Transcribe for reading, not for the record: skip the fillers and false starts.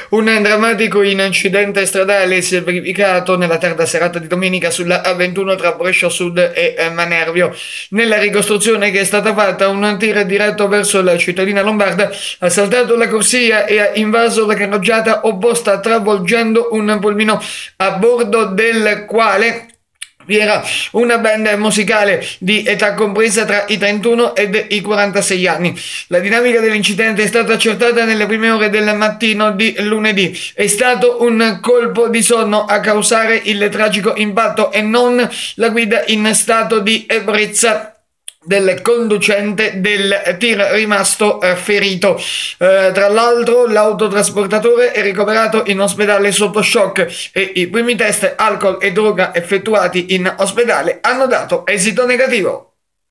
Un drammatico incidente stradale si è verificato nella tarda serata di domenica sulla A21 tra Brescia Sud e Manervio. Nella ricostruzione che è stata fatta, un tir diretto verso la cittadina lombarda ha saltato la corsia e ha invaso la carreggiata opposta, travolgendo un pulmino a bordo del quale vi era una band musicale di età compresa tra i 31 ed i 46 anni. La dinamica dell'incidente è stata accertata nelle prime ore del mattino di lunedì. È stato un colpo di sonno a causare il tragico impatto e non la guida in stato di ebbrezza del conducente del tir rimasto ferito. Tra l'altro l'autotrasportatore è ricoverato in ospedale sotto shock e i primi test alcol e droga effettuati in ospedale hanno dato esito negativo.